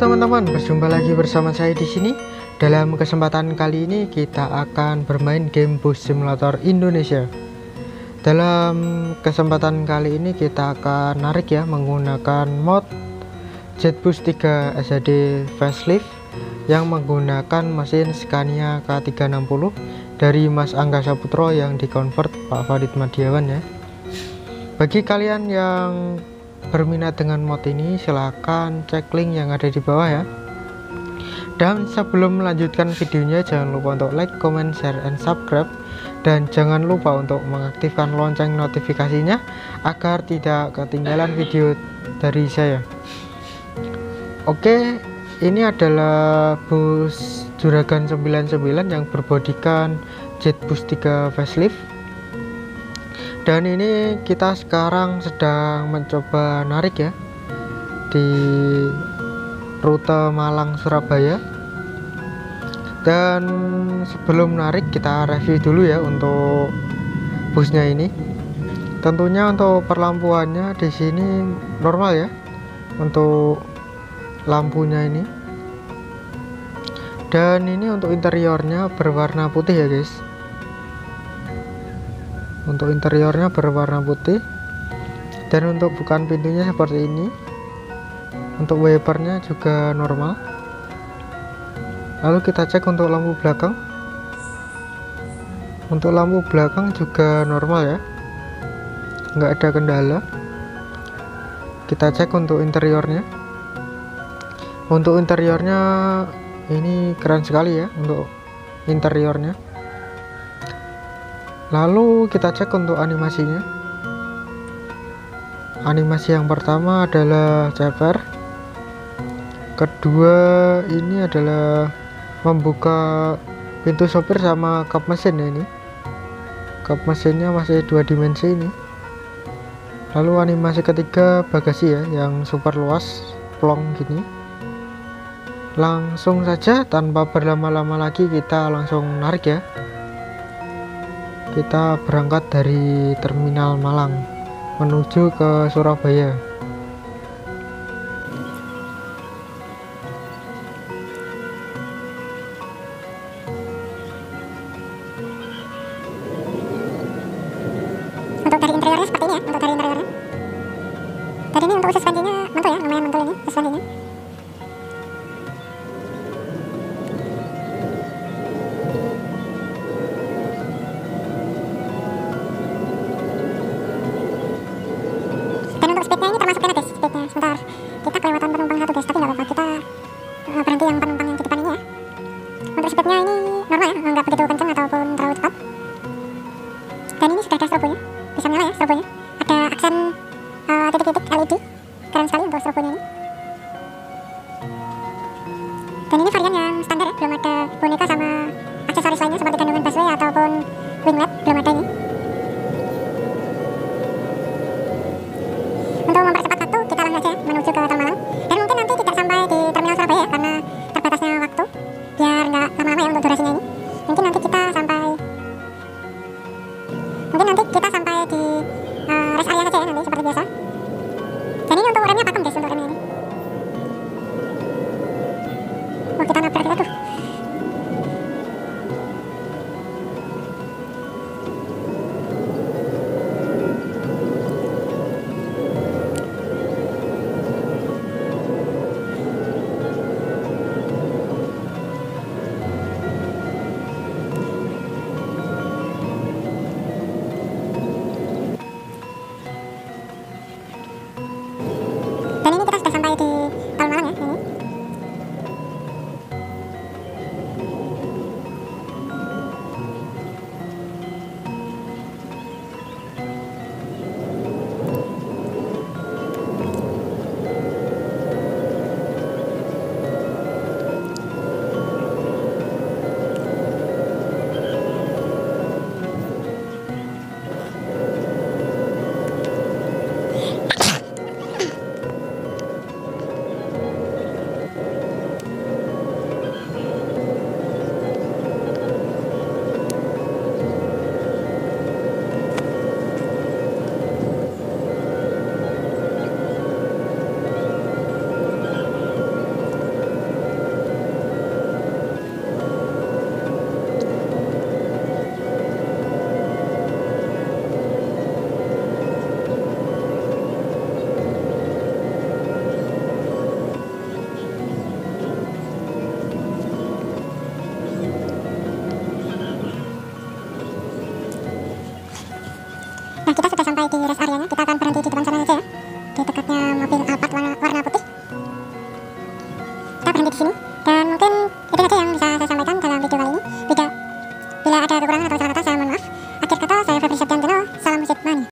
teman-teman, berjumpa lagi bersama saya di sini. Dalam kesempatan kali ini kita akan bermain game Bus Simulator Indonesia. Dalam kesempatan kali ini kita akan narik ya menggunakan mod JetBus 3 SHD Facelift yang menggunakan mesin Scania K360 dari Mas Angga Saputro yang dikonvert Pak Farid Madiawan ya. Bagi kalian yang berminat dengan mod ini, silahkan cek link yang ada di bawah ya. Dan sebelum melanjutkan videonya, jangan lupa untuk like, comment, share, and subscribe. Dan jangan lupa untuk mengaktifkan lonceng notifikasinya agar tidak ketinggalan video dari saya. Oke, ini adalah bus Juragan 99 yang berbodikan JetBus 3 Facelift. Dan ini kita sekarang sedang mencoba narik ya di rute Malang Surabaya. Dan sebelum narik kita review dulu ya untuk busnya ini. Tentunya untuk perlampuannya di sini normal ya untuk lampunya ini. Dan ini untuk interiornya berwarna putih ya guys. Untuk interiornya berwarna putih, dan untuk bukaan pintunya seperti ini. Untuk wipernya juga normal. Lalu kita cek untuk lampu belakang. Untuk lampu belakang juga normal ya, nggak ada kendala. Kita cek untuk interiornya. Untuk interiornya ini keren sekali ya untuk interiornya. Lalu kita cek untuk animasinya. Animasi yang pertama adalah CPR. Kedua ini adalah membuka pintu sopir sama kap mesin ya ini. Kap mesinnya masih 2 dimensi ini. Lalu animasi ketiga bagasi ya yang super luas, plong gini. Langsung saja tanpa berlama-lama lagi kita langsung narik ya. Kita berangkat dari Terminal Malang menuju ke Surabaya. Untuk dari interiornya seperti ini ya, untuk dari interiornya. Dan ini untuk usus kancingnya mantul ya, lumayan mantul ini usus kancingnya. Dan untuk speednya ini termasuk enak guys, speednya. Sebentar, kita kelewatan penumpang satu guys, tapi nggak apa-apa, kita berhenti yang penumpang yang di depan ini ya. Untuk speednya ini normal ya, nggak begitu kencang ataupun terlalu cepat. Dan ini sudah ada strobonya, bisa menyala ya strobonya. Ada aksen titik-titik LED, keren sekali untuk strobonya ini. Dan ini varian yang standar ya, belum ada boneka sama aksesoris lainnya seperti gantungan busway ataupun wing led, belum ada ini. Untuk mempercepat waktu, kita langsung saja menuju ke Tol Malang. Dan mungkin nanti tidak sampai di Terminal Surabaya ya, karena terbatasnya waktu, biar nggak lama-lama ya untuk durasinya ini. Mungkin nanti kita sampai di rest area saja ya nanti seperti biasa. Dan ini untuk remnya pakem guys, untuk remnya ini. Oh, kita nabrak kita tuh. sampai di rest areanya. Kita akan berhenti di depan sana saja ya.